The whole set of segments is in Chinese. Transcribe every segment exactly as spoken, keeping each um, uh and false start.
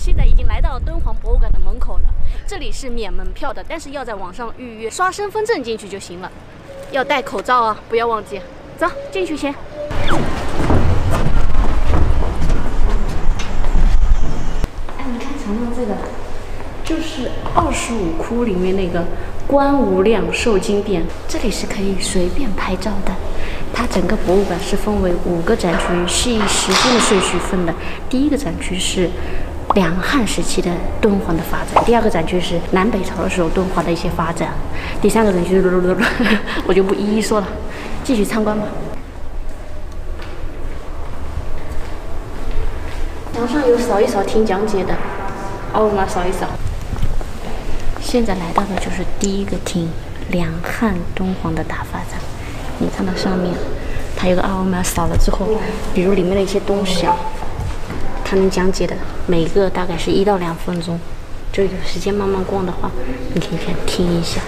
现在已经来到敦煌博物馆的门口了，这里是免门票的，但是要在网上预约，刷身份证进去就行了。要戴口罩啊，不要忘记。走，进去先。哎，你看尝尝这个，就是二十五窟里面那个观无量寿经殿，这里是可以随便拍照的。它整个博物馆是分为五个展区，是以时间的顺序分的。第一个展区是两汉时期的敦煌的发展，第二个展区是南北朝的时候敦煌的一些发展，第三个展区我就不一一说了，继续参观吧。墙上有扫一扫听讲解的，奥尔玛扫一扫。现在来到的就是第一个厅，两汉敦煌的大发展。你看到上面，它有个奥尔玛扫了之后，比如里面的一些东西啊，它能讲解的，每个大概是一到两分钟。就有时间慢慢逛的话，你可以看听一下。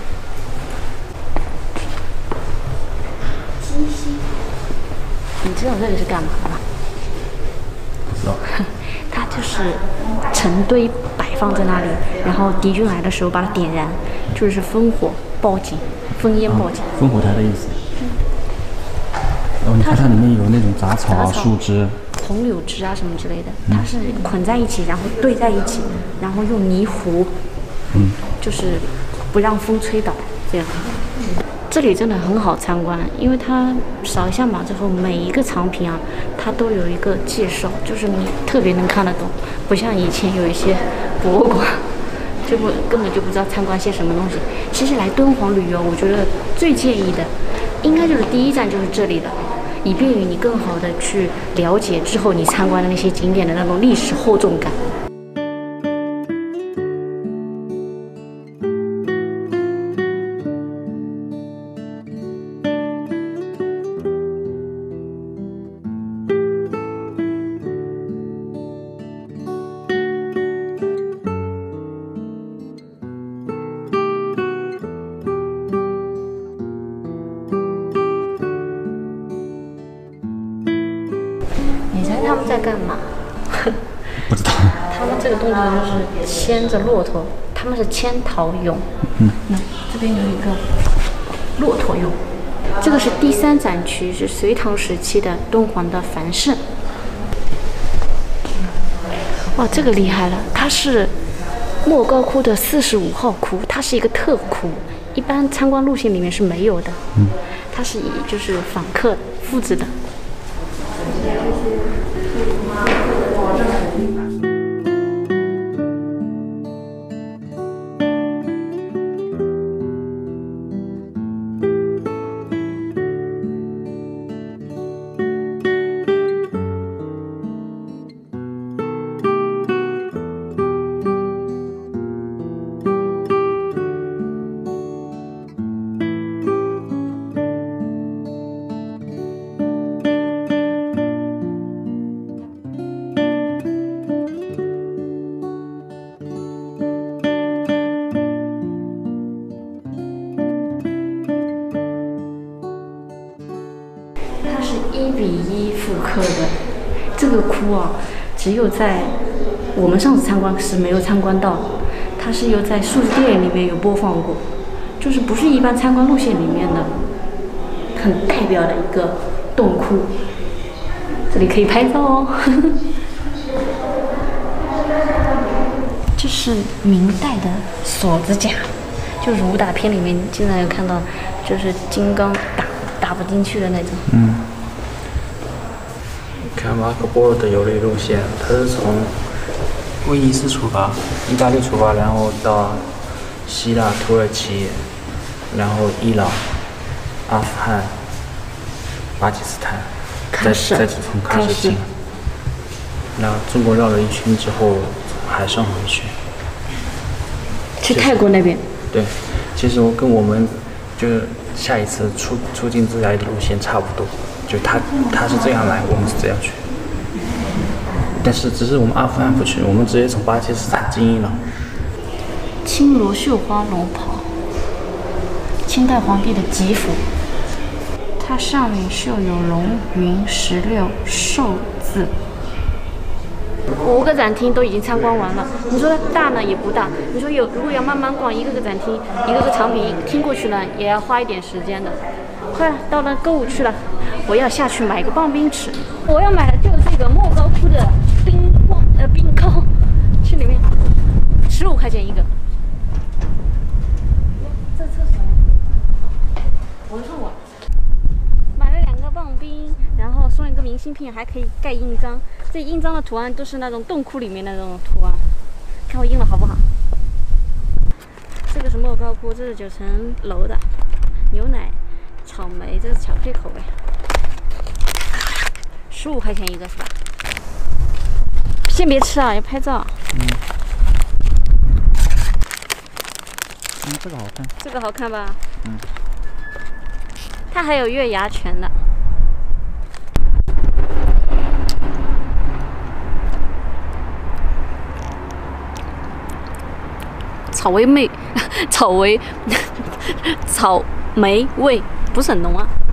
鸡心，你知道这个是干嘛的吗？ 知道。 它就是成堆摆放在那里，然后敌军来的时候把它点燃，就是烽火报警，烽烟报警。 烽火台的意思。然后你看它里面有那种杂草啊、树枝、 红柳枝啊什么之类的，它是捆在一起，然后堆在一起，然后用泥糊， 嗯， 就是不让风吹倒，这样。这里真的很好参观，因为它扫一下码之后，每一个藏品啊，它都有一个介绍，就是你特别能看得懂，不像以前有一些博物馆，就不根本就不知道参观些什么东西。其实来敦煌旅游，我觉得最建议的，应该就是第一站就是这里了。以便于你更好的去了解之后你参观的那些景点的那种历史厚重感。他们在干嘛？ 不知道。 他们这个动作就是牵着骆驼，他们是牵陶俑。 嗯， 那这边有一个骆驼俑。这个是第三展区，是隋唐时期的敦煌的繁盛。哇，这个厉害了，它是莫高窟的四十五号窟，它是一个特窟，一般参观路线里面是没有的。 嗯， 它是以就是访客复制的。一比一复刻的这个窟啊，只有在我们上次参观是没有参观到，它是有在数字电影里面有播放过，就是不是一般参观路线里面的很代表的一个洞窟。这里可以拍照哦。这是明代的锁子甲，就是武打片里面经常有看到，就是金刚打打不进去的那种。 嗯。 看马可波罗的游历路线，它是从威尼斯出发，意大利出发，然后到希腊、土耳其，然后伊朗、阿富汗、巴基斯坦，再再次从喀什进。然后中国绕了一圈之后，从海上回去。 去泰国那边？ 对，其实我跟我们就是下一次出出境自来的路线差不多。就他他是这样来，我们是这样去，但是只是我们阿富汗不去，我们直接从巴基斯坦经营了。 青罗绣花龙袍，清代皇帝的吉服，它上面绣有龙云十六寿字， 五个展厅都已经参观完了。你说它大呢也不大，你说有如果要慢慢逛，一个个展厅，一个个藏品听过去呢，也要花一点时间的。快了，到了购物区了，我要下去买个棒冰吃。我要买的就是这个莫高窟的冰棒呃冰糕，去里面十五块钱一个。这厕所呢？我看我买了两个棒冰，然后送一个明信片，还可以盖印章。这印章的图案都是那种洞窟里面的那种图案，看我印了好不好？这个是莫高窟，这是九层楼的牛奶。草莓，这是巧克力口味，十五块钱一个是吧？先别吃啊，要拍照。 嗯。嗯，这个好看。 这个好看吧？ 嗯。 它还有月牙泉的。草莓味，草莓，草莓味不是很浓啊。